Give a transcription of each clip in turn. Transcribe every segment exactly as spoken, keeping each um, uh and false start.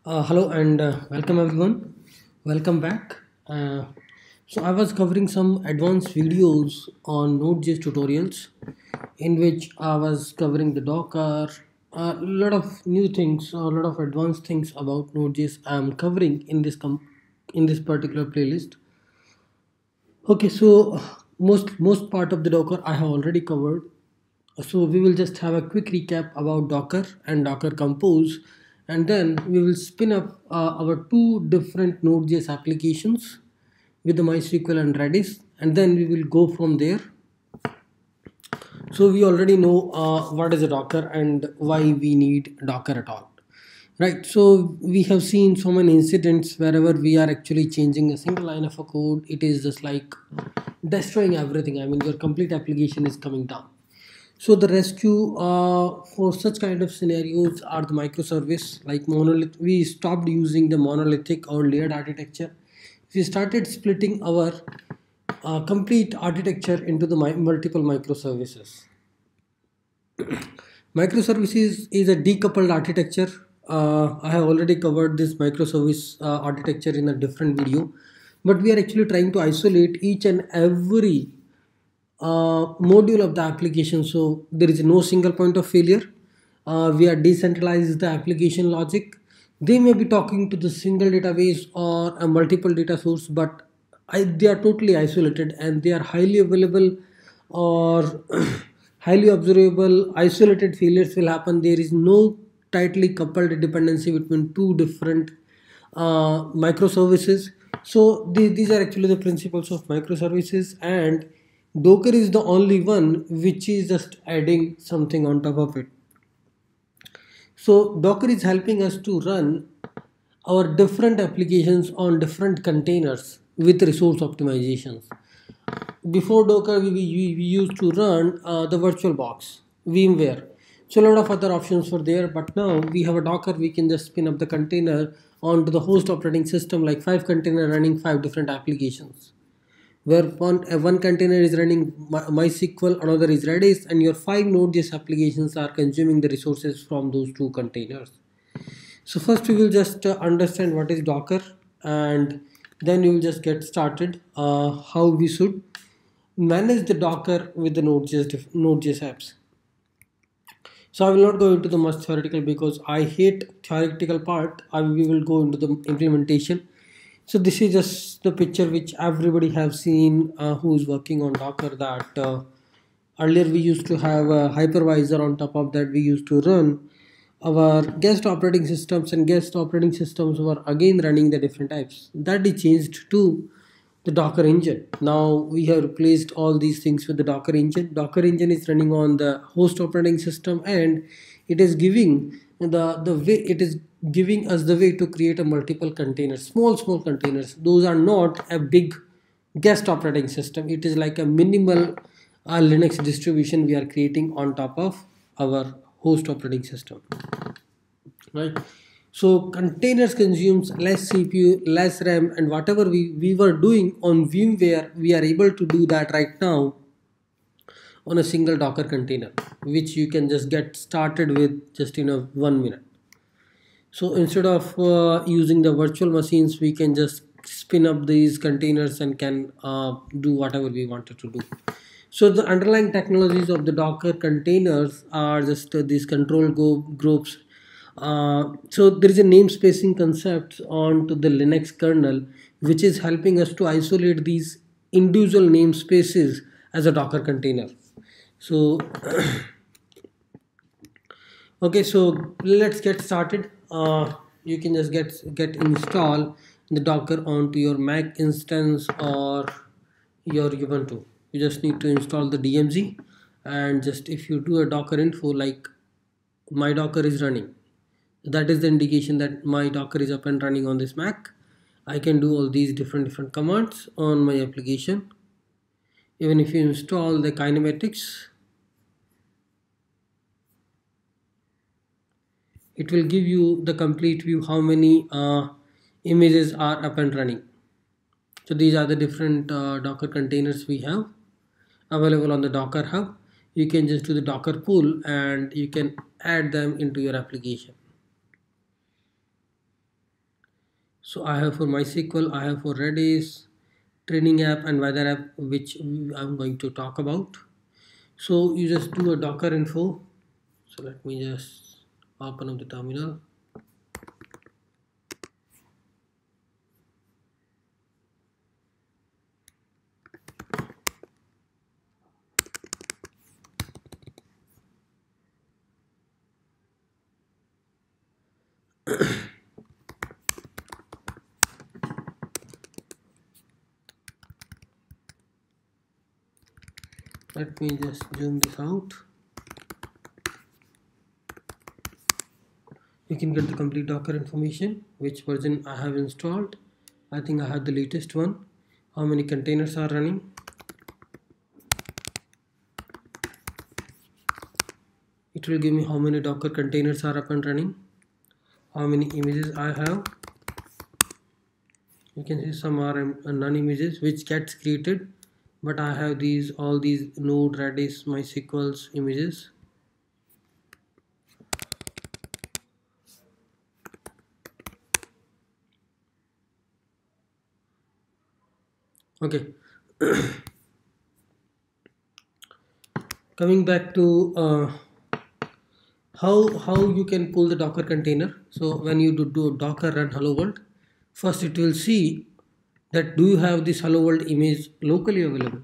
Uh, hello and uh, welcome everyone. Welcome back. Uh, so I was covering some advanced videos on Node.js tutorials in which I was covering the Docker, a lot of new things, a lot of advanced things about Node.js I'm covering in this com- in this particular playlist. Okay, so most most part of the Docker I have already covered. So we will just have a quick recap about Docker and Docker Compose, and then we will spin up uh, our two different Node.js applications with the MySQL and Redis, and then we will go from there. So we already know uh, what is a Docker and why we need Docker at all. Right, so we have seen so many incidents wherever we are actually changing a single line of a code, it is just like destroying everything. I mean, your complete application is coming down. So the rescue uh, for such kind of scenarios are the microservice like monolith. We stopped using the monolithic or layered architecture. We started splitting our uh, complete architecture into the mi- multiple microservices. Microservices is a decoupled architecture. Uh, I have already covered this microservice uh, architecture in a different video, but we are actually trying to isolate each and every uh, module of the application, so there is no single point of failure. Uh, we are decentralized the application logic. They may be talking to the single database or a multiple data source, but I, they are totally isolated and they are highly available or highly observable. Isolated failures will happen. There is no tightly coupled dependency between two different uh, microservices. So the, these are actually the principles of microservices, and Docker is the only one which is just adding something on top of it. So Docker is helping us to run our different applications on different containers with resource optimizations. Before Docker, we, we, we used to run uh, the virtual box, VMware. So a lot of other options were there, but now we have a Docker, we can just spin up the container onto the host operating system, like five container running five different applications. Where one, uh, one container is running MySQL, another is Redis, and your five Node.js applications are consuming the resources from those two containers. So first we will just uh, understand what is Docker, and then we will just get started uh, how we should manage the Docker with the Node.js Node.js apps. So I will not go into the much theoretical because I hate theoretical part. I we will go into the implementation. So this is just the picture which everybody have seen uh, who is working on Docker. That uh, earlier we used to have a hypervisor. On top of that, we used to run our guest operating systems, and guest operating systems were again running the different types. That is changed to the Docker engine. Now we have replaced all these things with the Docker engine. Docker engine is running on the host operating system, and it is giving the the way it is giving us the way to create a multiple containers, small small containers. Those are not a big guest operating system. It is like a minimal uh, Linux distribution we are creating on top of our host operating system, right? So containers consumes less C P U, less RAM, and whatever we, we were doing on VMware, we are able to do that right now on a single Docker container, which you can just get started with just in a one minute. So instead of uh, using the virtual machines, we can just spin up these containers and can uh, do whatever we wanted to do. So the underlying technologies of the Docker containers are just uh, these control go groups. Uh, so there is a namespacing concept onto the Linux kernel, which is helping us to isolate these individual namespaces as a Docker container. So okay, so let's get started. Uh, you can just get get install the Docker onto your Mac instance or your Ubuntu. You just need to install the D M Z, and just if you do a Docker info like my Docker is running, that is the indication that my Docker is up and running on this Mac. I can do all these different different commands on my application. Even if you install the kinematics, it will give you the complete view how many uh, images are up and running. So these are the different uh, Docker containers we have available on the Docker Hub. You can just do the Docker pull and you can add them into your application. So I have for MySQL, I have for Redis, training app and weather app, which I'm going to talk about. So you just do a docker info. So let me just open up the terminal. Let me just zoom this out. You can get the complete docker information, which version I have installed. I think I have the latest one. How many containers are running. It will give me how many docker containers are up and running, how many images I have. You can see some are none images which gets created, but I have these all these Node, Redis, MySQL's images. Okay. Coming back to uh, how how you can pull the docker container. So when you do, do docker run hello world, first it will see that do you have this hello world image locally available.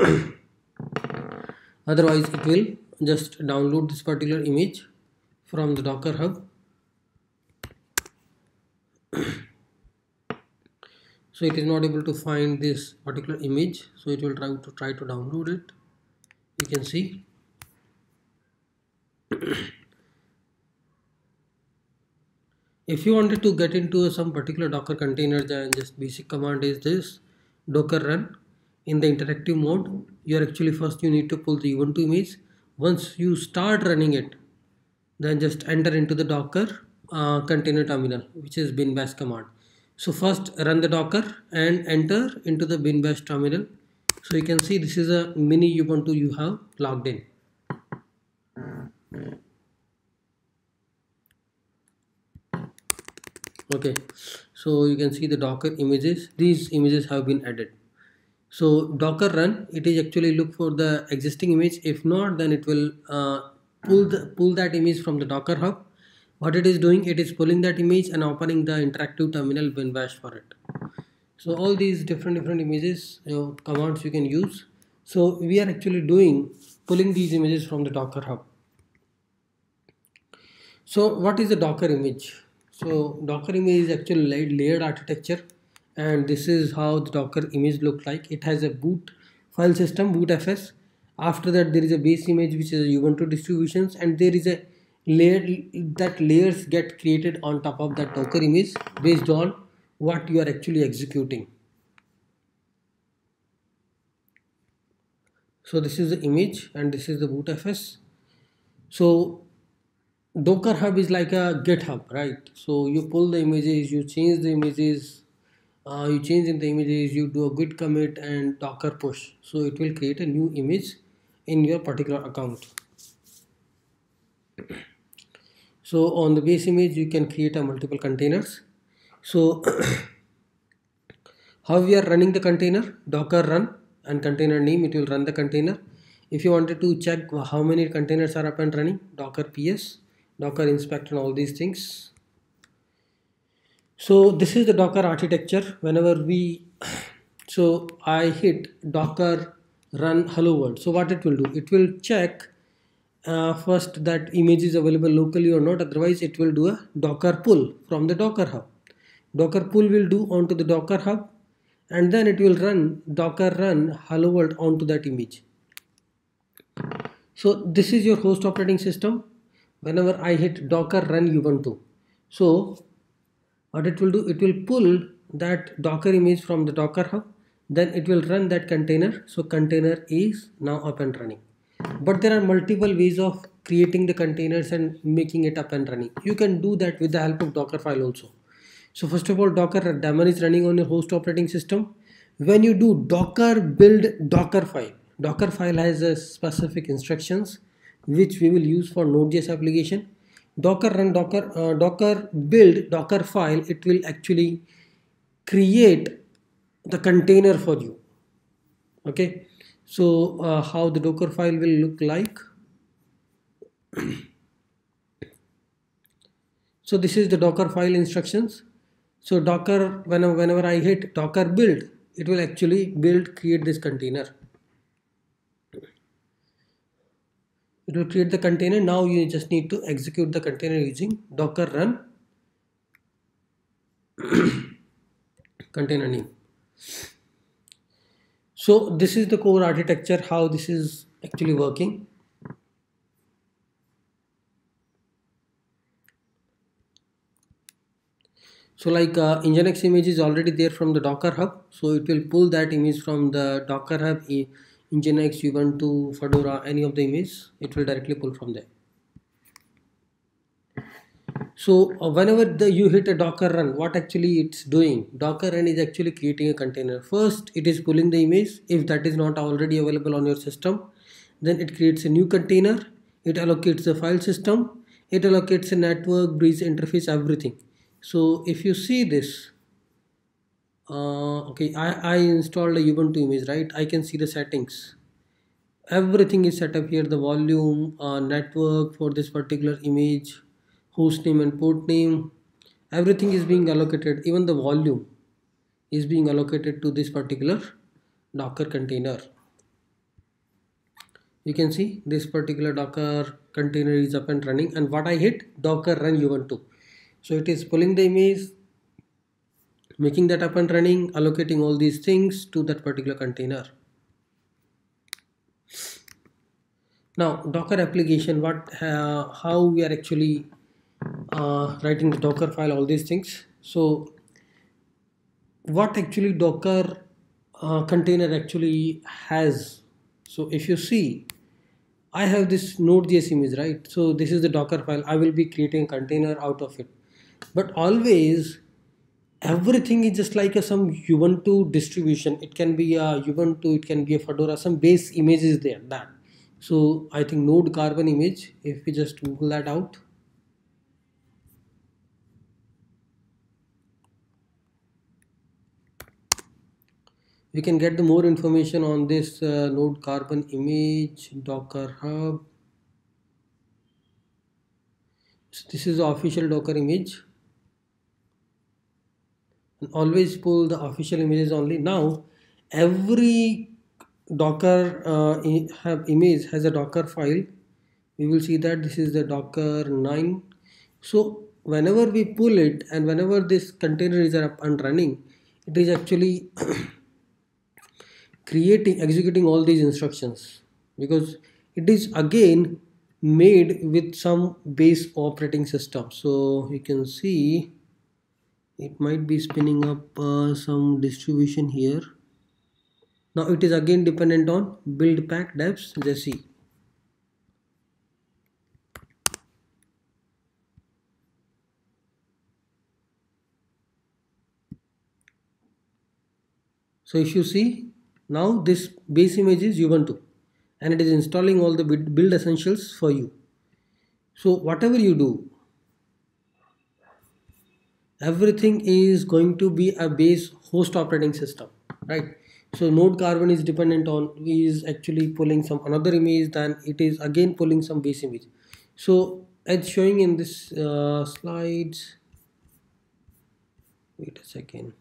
Otherwise it will just download this particular image from the Docker Hub. So it is not able to find this particular image, so it will try to try to download it. You can see. If you wanted to get into some particular Docker container, then just basic command is this docker run. In the interactive mode, you are actually first you need to pull the Ubuntu image. Once you start running it, then just enter into the Docker uh, container terminal, which is bin bash command. So first run the Docker and enter into the bin bash terminal. So you can see this is a mini Ubuntu you have logged in. Okay, so you can see the Docker images. These images have been added. So docker run, it is actually look for the existing image. If not, then it will uh, pull the pull that image from the Docker Hub. What it is doing, it is pulling that image and opening the interactive terminal bin bash for it. So all these different different images, you know, commands you can use. So we are actually doing pulling these images from the Docker Hub. So what is the Docker image? So Docker image is actually layered architecture, and this is how the Docker image look like. It has a boot file system, bootfs. After that there is a base image which is a Ubuntu distributions, and there is a layer that layers get created on top of that Docker image based on what you are actually executing. So this is the image and this is the bootfs. So Docker Hub is like a GitHub, right? So you pull the images, you change the images, uh, you change in the images, you do a git commit and Docker push. So it will create a new image in your particular account. So on the base image, you can create a multiple containers. So how we are running the container, Docker run and container name, it will run the container. If you wanted to check how many containers are up and running, Docker P S, Docker inspect and all these things. So this is the Docker architecture. Whenever we, so I hit Docker run hello world. So what it will do, it will check uh, first that image is available locally or not. Otherwise it will do a Docker pull from the Docker Hub. Docker pull will do onto the Docker Hub, and then it will run Docker run hello world onto that image. So this is your host operating system. Whenever I hit Docker run Ubuntu, so what it will do, it will pull that Docker image from the Docker Hub, then it will run that container. So container is now up and running. But there are multiple ways of creating the containers and making it up and running. You can do that with the help of Dockerfile also. So first of all, Docker daemon is running on your host operating system. When you do docker build Dockerfile, Dockerfile has a specific instructions which we will use for Node.js application. Docker run docker uh, docker build Dockerfile, it will actually create the container for you. Okay, so uh, how the Docker file will look like. So this is the Docker file instructions. So Docker, whenever, whenever I hit Docker build, it will actually build, create this container. It will create the container. Now you just need to execute the container using Docker run container name. So this is the core architecture, how this is actually working. So like uh, Nginx image is already there from the Docker Hub. So it will pull that image from the Docker Hub, Nginx, Ubuntu, Fedora, any of the image, it will directly pull from there. So uh, whenever the, you hit a Docker run, what actually it's doing? Docker run is actually creating a container. First, it is pulling the image. If that is not already available on your system, then it creates a new container. It allocates the file system. It allocates a network, bridge, interface, everything. So if you see this, uh, okay, I, I installed a Ubuntu image, right? I can see the settings. Everything is set up here, the volume, uh, network for this particular image, host name and port name, everything is being allocated. Even the volume is being allocated to this particular Docker container. You can see this particular Docker container is up and running, and what I hit, Docker run Ubuntu. So it is pulling the image, making that up and running, allocating all these things to that particular container. Now Docker application, what uh, how we are actually uh, writing the Docker file, all these things. So what actually Docker uh, container actually has. So if you see, I have this Node.js image, right? So this is the Docker file. I will be creating a container out of it. But always everything is just like a some Ubuntu distribution. It can be a Ubuntu, it can be a Fedora, some base image is there. That. So I think Node Carbon image, if we just Google that out. We can get the more information on this uh, Node Carbon image, Docker Hub. So this is the official Docker image. And always pull the official images only. Now every Docker uh, have image has a Docker file. We will see that this is the Docker nine. So whenever we pull it and whenever this container is up and running, it is actually creating, executing all these instructions, because it is again made with some base operating system. So you can see it might be spinning up uh, some distribution here. Now it is again dependent on build pack deps Jessie. So if you see, now this base image is Ubuntu and it is installing all the build essentials for you. So whatever you do, everything is going to be a base host operating system, right? So Node Carbon is dependent on, is actually pulling some another image, then it is again pulling some base image. So as showing in this uh, slides, wait a second.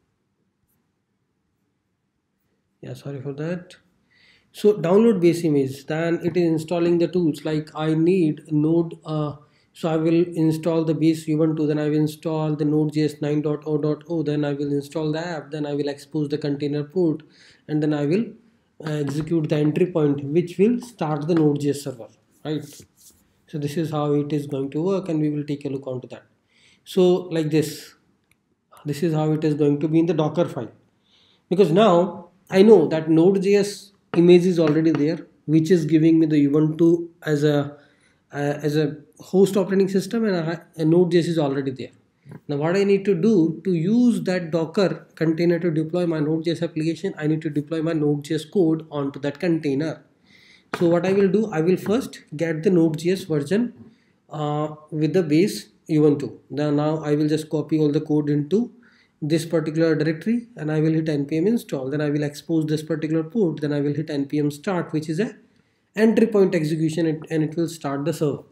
Yeah, sorry for that. So download base image, then it is installing the tools like I need Node. Uh, so I will install the base Ubuntu, then I will install the Node.js nine point zero point zero, then I will install the app, then I will expose the container port, and then I will uh, execute the entry point, which will start the Node.js server, right? So this is how it is going to work, and we will take a look onto that. So like this, this is how it is going to be in the Docker file, because now I know that Node.js image is already there, which is giving me the Ubuntu as a uh, as a host operating system, and a, a Node.js is already there. Now what I need to do to use that Docker container to deploy my Node.js application, I need to deploy my Node.js code onto that container. So what I will do, I will first get the Node.js version uh, with the base Ubuntu. Then now I will just copy all the code into this particular directory and I will hit npm install. Then I will expose this particular port. Then I will hit npm start, which is a entry point execution, and it will start the server.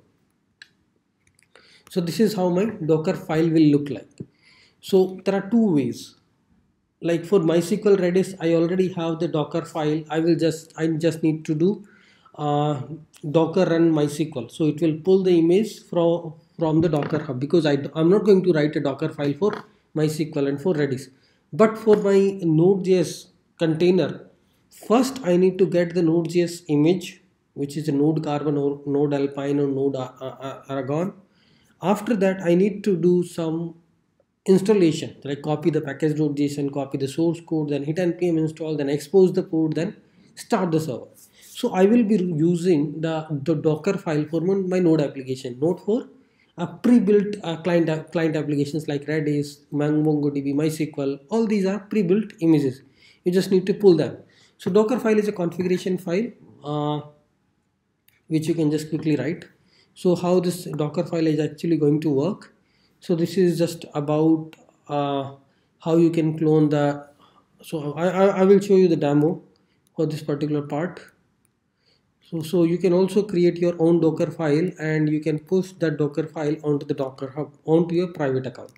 So this is how my Docker file will look like. So there are two ways. Like for MySQL Redis, I already have the Docker file. I will just I just need to do uh, Docker run MySQL. So it will pull the image from from the Docker Hub, because I I'm not going to write a Docker file for MySQL and for Redis. But for my Node.js container, first I need to get the Node.js image, which is a Node Carbon or Node Alpine or Node Aragon. After that, I need to do some installation, like copy the package.json, copy the source code, then hit npm install, then expose the port, then start the server. So I will be using the, the Docker file for my Node application, not for a pre-built uh, client client applications like Redis, MongoDB, MySQL. All these are pre-built images. You just need to pull them. So Docker file is a configuration file uh, which you can just quickly write. So how this Docker file is actually going to work. So this is just about uh, how you can clone the, so I, I, I will show you the demo for this particular part. So, so you can also create your own Docker file and you can push that Docker file onto the Docker Hub, onto your private account.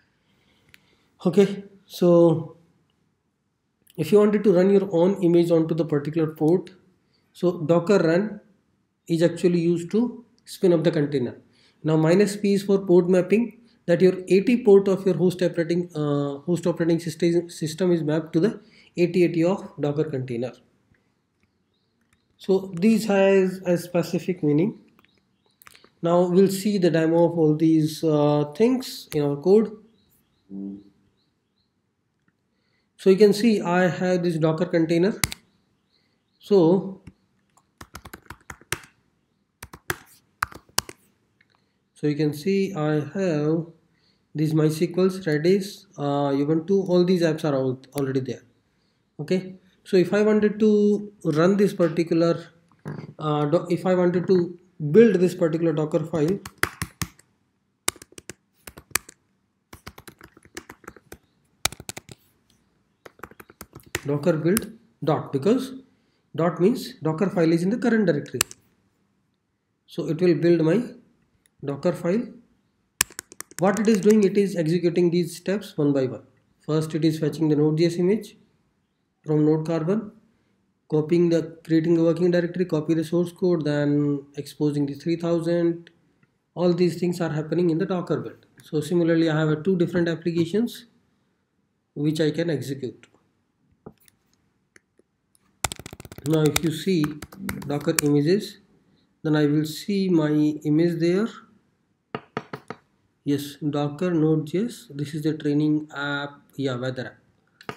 Okay, so if you wanted to run your own image onto the particular port, so Docker run is actually used to spin up the container. Now minus P is for port mapping, that your eighty port of your host operating uh, host operating system system is mapped to the eighty eighty of Docker container. So these has a specific meaning. Now we'll see the demo of all these uh, things in our code. So you can see I have this Docker container. So So you can see I have these MySQLs, Redis, uh, Ubuntu, all these apps are all, already there. Okay, so if I wanted to run this particular, uh, if I wanted to build this particular Docker file, Docker build dot, because dot means Docker file is in the current directory. So it will build my Docker file. What it is doing, it is executing these steps one by one. First it is fetching the Node.js image from Node Carbon, copying the, creating the working directory, copy the source code, then exposing the three thousand. All these things are happening in the Docker build. So similarly I have two different applications which I can execute. Now if you see Docker images, then I will see my image there. Yes, Docker Node.js. This is the training app. Yeah, weather app.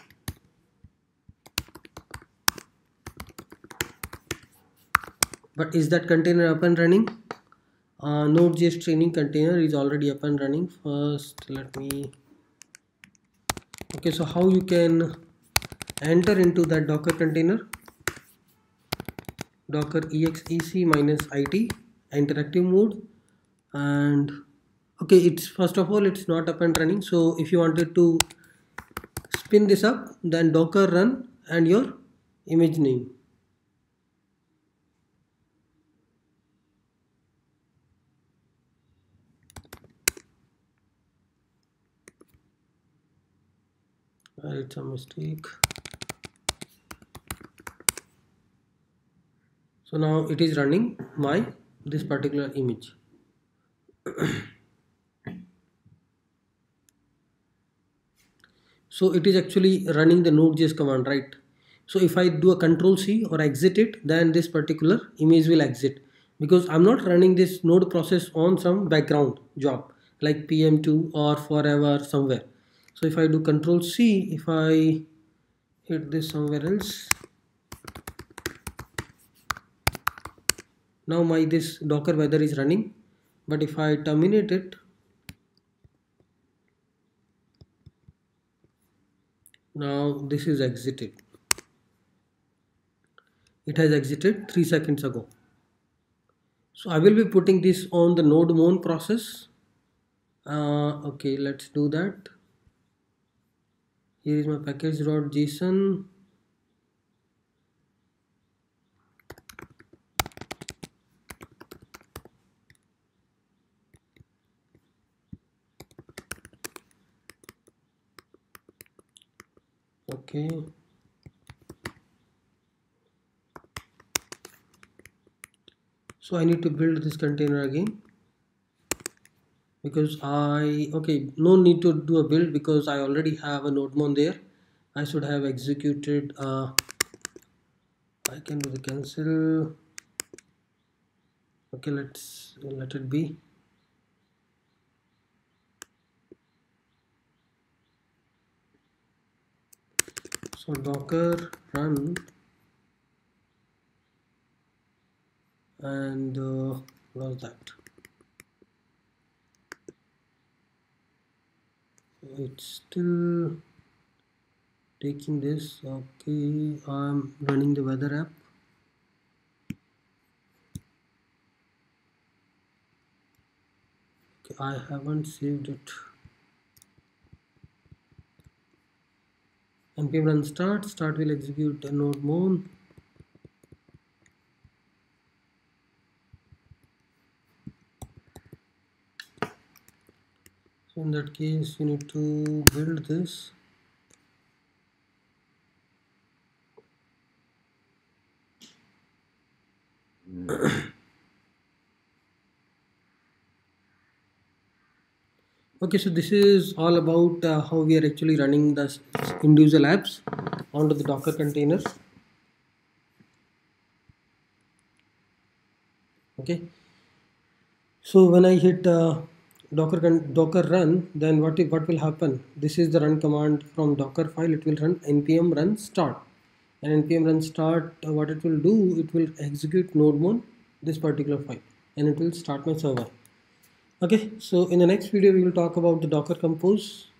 But is that container up and running? Uh, Node.js training container is already up and running. First, let me. Okay, so how you can enter into that Docker container? Docker exec minus it interactive mode, and okay, it's first of all it's not up and running. So if you wanted to spin this up, then Docker run and your image name. It's a mistake. So now it is running my this particular image. So it is actually running the Node.js command, right? So if I do a control C or exit it, then this particular image will exit, because I'm not running this node process on some background job like P M two or forever somewhere. So if I do control C, if I hit this somewhere else, now my this Docker weather is running. But if I terminate it, now this is exited. It has exited three seconds ago. So I will be putting this on the node mon process. Uh, okay, let's do that. Here is my package.json. Okay. So I need to build this container again because I okay no need to do a build because I already have a nodemon there. I should have executed uh, I can do the cancel. Okay, let's let it be. So docker run and uh, what was that? It's still taking this. Okay, I'm running the weather app. Okay, I haven't saved it. Npm run start. Start will execute the nodemon. So in that case, you need to build this. Okay, so this is all about uh, how we are actually running the individual apps onto the Docker containers. Okay, so when I hit uh, docker docker run, then what what will happen? This is the run command from Docker file. It will run npm run start, and npm run start. Uh, what it will do? It will execute nodemon this particular file, and it will start my server. Okay, so in the next video we will talk about the Docker Compose.